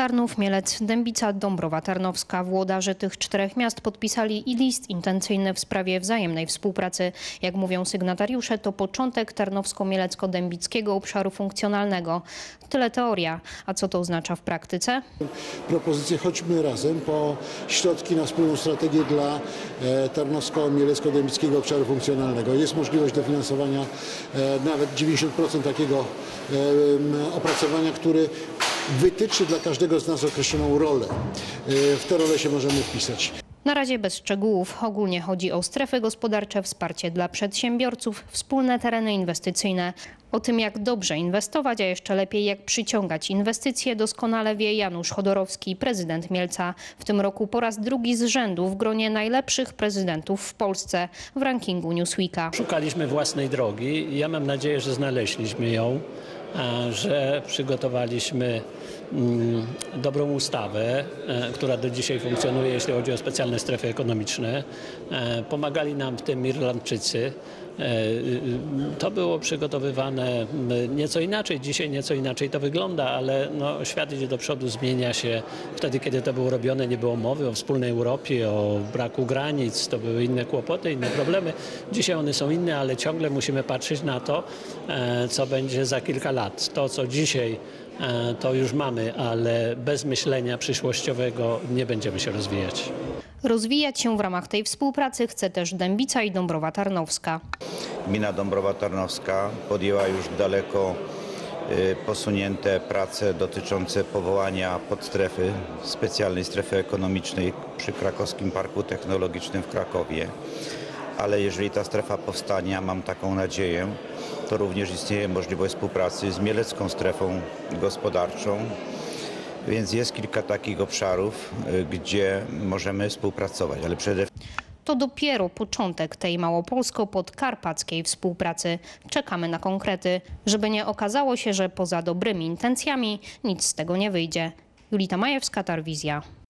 Tarnów, Mielec, Dębica, Dąbrowa Tarnowska. Włodarze tych 4 miast podpisali list intencyjny w sprawie wzajemnej współpracy. Jak mówią sygnatariusze, to początek Tarnowsko-Mielecko-Dębickiego obszaru funkcjonalnego. Tyle teoria. A co to oznacza w praktyce? Propozycje Chodźmy Razem po środki na wspólną strategię dla Tarnowsko-Mielecko-Dębickiego obszaru funkcjonalnego. Jest możliwość dofinansowania nawet 90% takiego opracowania, który wytyczy dla każdego z nas określoną rolę. W tę rolę się możemy wpisać. Na razie bez szczegółów. Ogólnie chodzi o strefy gospodarcze, wsparcie dla przedsiębiorców, wspólne tereny inwestycyjne. O tym, jak dobrze inwestować, a jeszcze lepiej jak przyciągać inwestycje, doskonale wie Janusz Chodorowski, prezydent Mielca. W tym roku po raz drugi z rzędu w gronie najlepszych prezydentów w Polsce w rankingu Newsweeka. Szukaliśmy własnej drogi i ja mam nadzieję, że znaleźliśmy ją, że przygotowaliśmy dobrą ustawę, która do dzisiaj funkcjonuje, jeśli chodzi o specjalne strefy ekonomiczne. Pomagali nam w tym Irlandczycy. To było przygotowywane nieco inaczej. Dzisiaj nieco inaczej to wygląda, ale świat idzie do przodu, zmienia się. Wtedy, kiedy to było robione, nie było mowy o wspólnej Europie, o braku granic. To były inne kłopoty, inne problemy. Dzisiaj one są inne, ale ciągle musimy patrzeć na to, co będzie za kilka lat. To, co dzisiaj to już mamy, ale bez myślenia przyszłościowego nie będziemy się rozwijać. Rozwijać się w ramach tej współpracy chce też Dębica i Dąbrowa Tarnowska. Gmina Dąbrowa Tarnowska podjęła już daleko posunięte prace dotyczące powołania podstrefy, specjalnej strefy ekonomicznej przy Krakowskim Parku Technologicznym w Krakowie. Ale jeżeli ta strefa powstanie, a mam taką nadzieję, to również istnieje możliwość współpracy z mielecką strefą gospodarczą. Więc jest kilka takich obszarów, gdzie możemy współpracować, ale przede wszystkim To dopiero początek tej małopolsko-podkarpackiej współpracy. Czekamy na konkrety, żeby nie okazało się, że poza dobrymi intencjami nic z tego nie wyjdzie. Julita Majewska, Tarwizja.